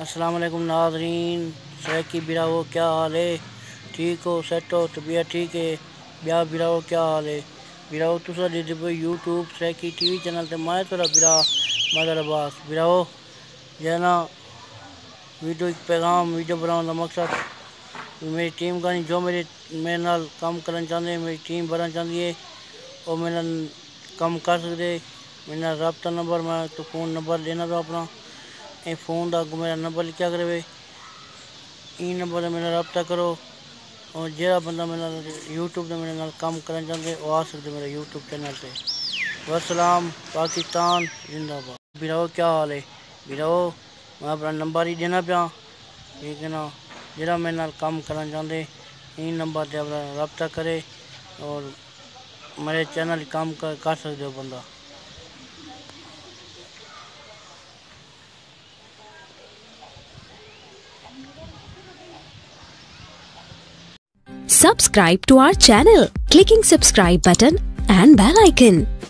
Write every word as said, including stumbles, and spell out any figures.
अस्सलाम वालेकुम नाज़रीन, सैकी बिराओ क्या हाल है? ठीक हो, सेट हो, तबीयत ठीक है? ब्याह बिराओ क्या हाल है? बिराओ तुसा दीदी पे यूट्यूब सैकी टीवी चैनल ते मैं तोरा बिरा मदर अब्बास बिराओ जना वीडियो एक पैगाम वीडियो बनाने का मकसद मेरी टीम का जो मेरे मेरे नाल काम करना चाहते मेरी टीम बनना चाहती है और मेरा कम कर सकते मेरा रब्ता नंबर मैं तो फ़ोन नंबर देना तो अपना ए फ़ोन का अगू मेरा नंबर लिखा करे ई नंबर से मेरा रब्ता करो और जो बंदा मेरे यूट्यूब से मेरे नाल काम करना चाहते वो आ सकते मेरे यूट्यूब चैनल से। वसलाम, पाकिस्तान जिंदाबाद। बिराओ क्या हाल है? बिराओ मैं अपना नंबर ही देना पाया, ठीक है ना? जरा मेरे नाल काम करना चाहते ई नंबर से अपना रब्ता करे और मेरे चैनल काम कर, कर सकते हो बंदा। Subscribe to our channel, clicking subscribe button and bell icon.